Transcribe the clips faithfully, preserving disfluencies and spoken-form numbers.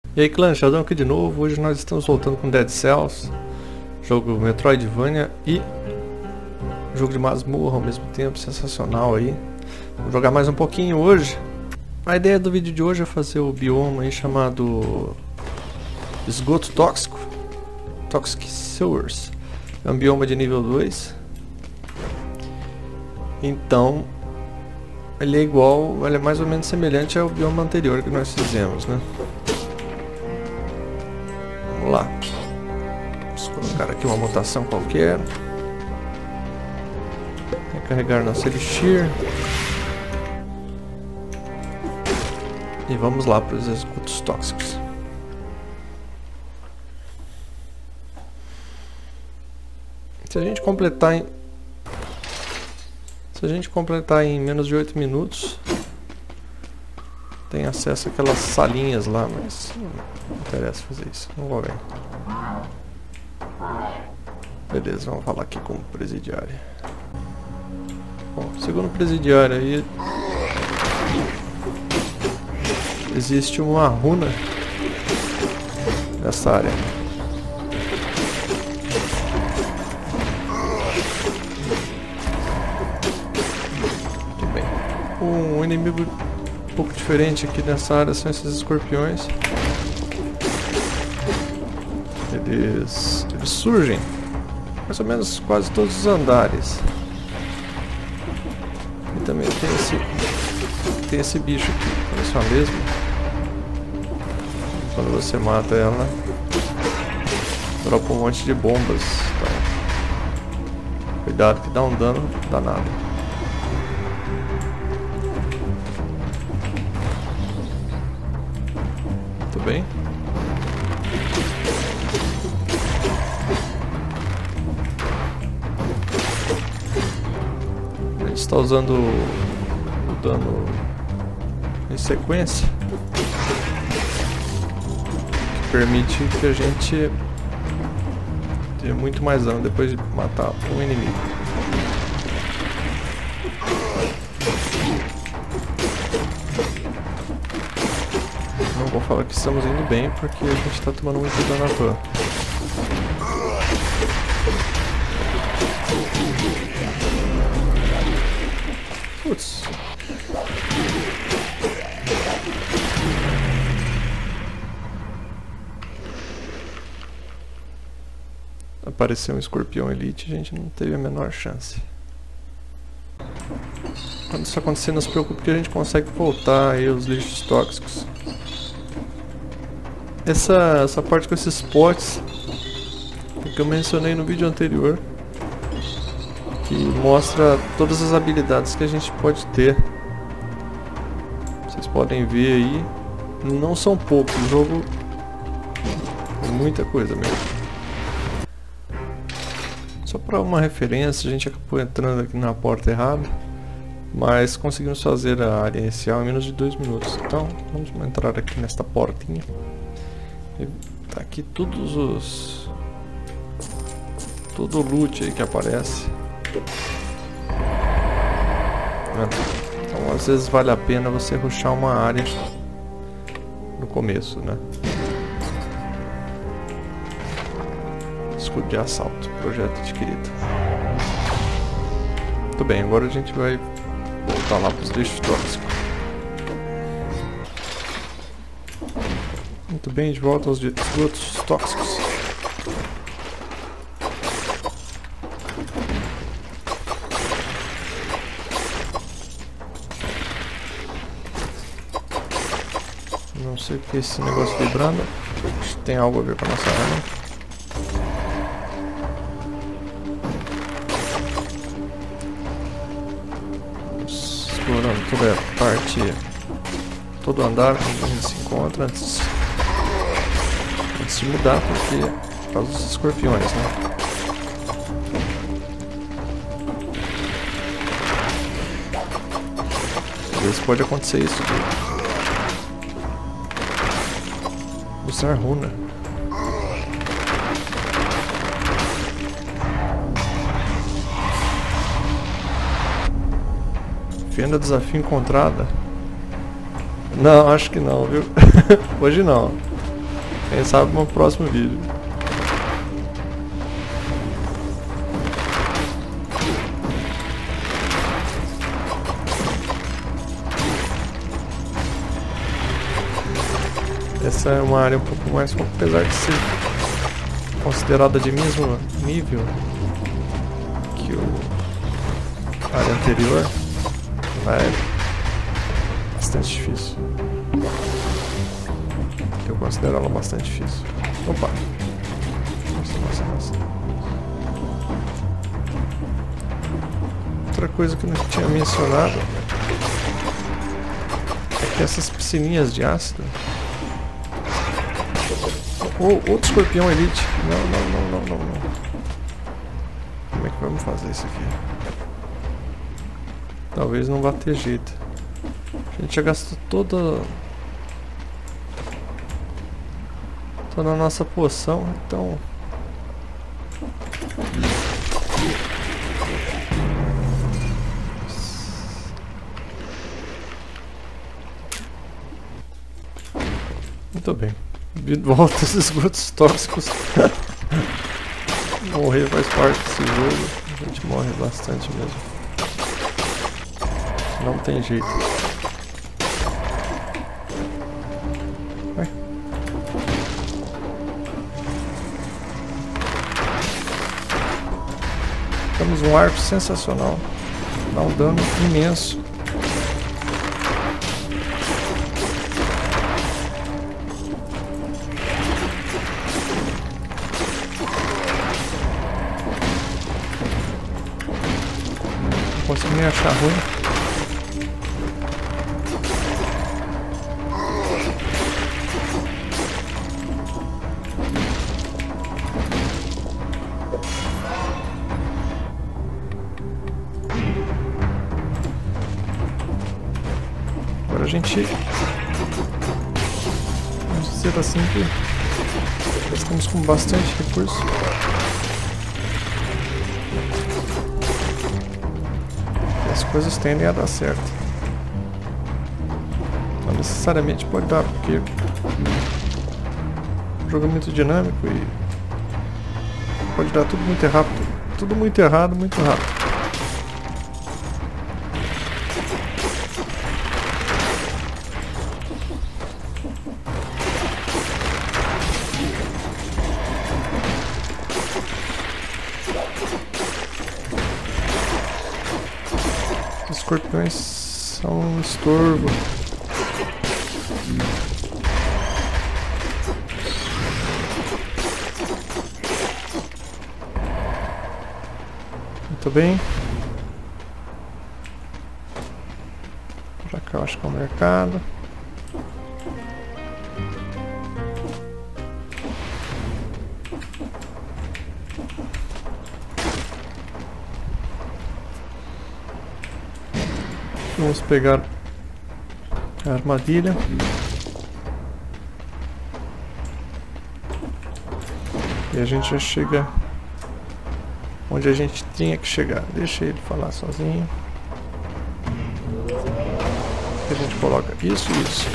E aí clã, Sheldon aqui de novo. Hoje nós estamos voltando com Dead Cells, jogo Metroidvania e jogo de masmorra ao mesmo tempo, sensacional aí. Vamos jogar mais um pouquinho hoje. A ideia do vídeo de hoje é fazer o bioma aí chamado Esgoto Tóxico, Toxic Sewers. É um bioma de nível dois. Então ele é igual, ele é mais ou menos semelhante ao bioma anterior que nós fizemos, né? Vamos lá. Vamos colocar aqui uma mutação qualquer. Recarregar nosso elixir. E vamos lá para os esgotos tóxicos. Se a gente completar em Se a gente completar em menos de oito minutos, tem acesso àquelas salinhas lá, mas não interessa fazer isso, não vou ver. Beleza, vamos falar aqui com o presidiário. Bom, segundo o presidiário aí, existe uma runa nessa área. Muito bem. Um inimigo um pouco diferente aqui nessa área são esses escorpiões. Eles, eles surgem mais ou menos quase todos os andares. E também tem esse, tem esse bicho aqui, parece uma mesma. Quando você mata ela, dropa um monte de bombas. Então, cuidado que dá um dano danado. Muito bem. A gente está usando o dano em sequência, que permite que a gente dê muito mais dano depois de matar um inimigo. Não vou falar que estamos indo bem porque a gente está tomando muito dano à toa. Putz. Apareceu um escorpião elite, a gente não teve a menor chance. Quando isso acontecer, não se preocupe que a gente consegue voltar aí os lixos tóxicos. Essa, essa parte com esses potes que eu mencionei no vídeo anterior, que mostra todas as habilidades que a gente pode ter. Vocês podem ver aí, não são poucos, o jogo é muita coisa mesmo. Só para uma referência, a gente acabou entrando aqui na porta errada, mas conseguimos fazer a área inicial em menos de dois minutos. Então vamos entrar aqui nesta portinha. E tá aqui todos os todo o loot aí que aparece. Então às vezes vale a pena você rushar uma área no começo, né? Escudo de assalto, projeto adquirido. Muito bem, agora a gente vai voltar lá para os lixos tóxicos. Muito bem, de volta aos esgotos tóxicos. Não sei o que é esse negócio vibrando. Acho que tem algo a ver com a nossa arma. Explorando toda a parte, todo o andar onde a gente se encontra antes, antes de mudar, porque por causa dos escorpiões, né? Às vezes pode acontecer isso. Usar runa. Fenda desafio encontrada. Não, acho que não, viu? Hoje não. Quem sabe no próximo vídeo. Essa é uma área um pouco mais, apesar de ser considerada de mesmo nível que o a área anterior, é bastante difícil. Eu considero ela bastante difícil. Opa! Nossa, nossa, nossa. Outra coisa que eu não tinha mencionado é que essas piscininhas de ácido. Ou outro escorpião elite. Não, não, não, não, não, não. Como é que vamos fazer isso aqui? Talvez não vá ter jeito. A gente já gastou toda toda a nossa poção, então muito bem. Volta aos esgotos tóxicos. Morrer faz parte desse jogo. A gente morre bastante mesmo. Não tem jeito. Vai. Temos um arco sensacional. Dá um dano imenso. Não consigo nem achar ruim. Agora a gente, vamos dizer assim que estamos com bastante recurso. E as coisas tendem a dar certo. Não necessariamente pode dar, porque o jogo é muito dinâmico e pode dar tudo muito rápido, tudo muito errado, muito rápido. Os escorpiões são um estorvo. Muito bem. Pra cá eu acho que é o mercado. Vamos pegar a armadilha. E a gente já chega onde a gente tinha que chegar. Deixa ele falar sozinho. A gente coloca isso e isso.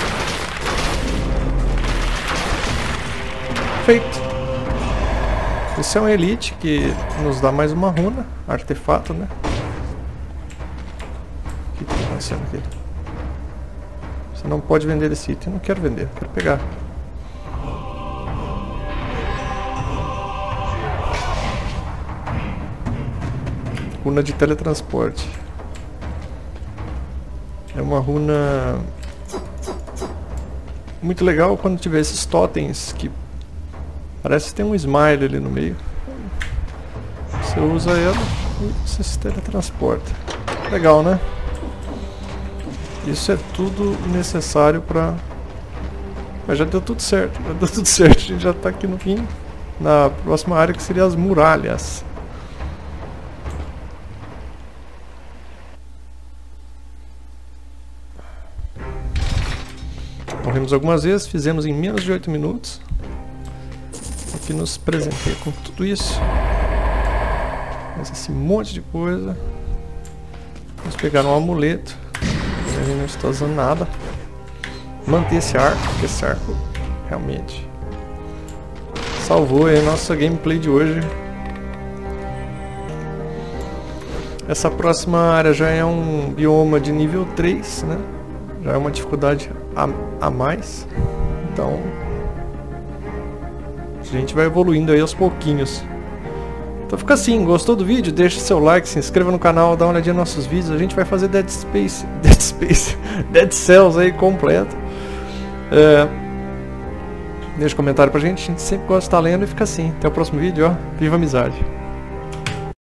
Feito. Esse é um elite que nos dá mais uma runa, artefato, né? O que está acontecendo aqui? Você não pode vender esse item. Eu não quero vender, eu quero pegar. Runa de teletransporte. É uma runa muito legal quando tiver esses totens que parece que tem um smile ali no meio. Você usa ela e você se teletransporta. Legal, né? Isso é tudo necessário pra... Mas já deu tudo certo, já deu tudo certo. A gente já tá aqui no fim, na próxima área que seria as muralhas. Morremos algumas vezes, fizemos em menos de oito minutos. Aqui nos presentei com tudo isso. Mas esse monte de coisa. Vamos pegar um amuleto. A gente não está usando nada. Manter esse arco, porque esse arco realmente. Salvou aí a nossa gameplay de hoje. Essa próxima área já é um bioma de nível três, né? Já é uma dificuldade a, a mais. Então a gente vai evoluindo aí aos pouquinhos. Então fica assim, gostou do vídeo? Deixa seu like, se inscreva no canal, dá uma olhadinha nos nossos vídeos. A gente vai fazer Dead Space, Dead Space, Dead Cells aí completo. É, deixa um comentário pra gente, a gente sempre gosta de estar lendo e fica assim. Até o próximo vídeo, ó. Viva a amizade!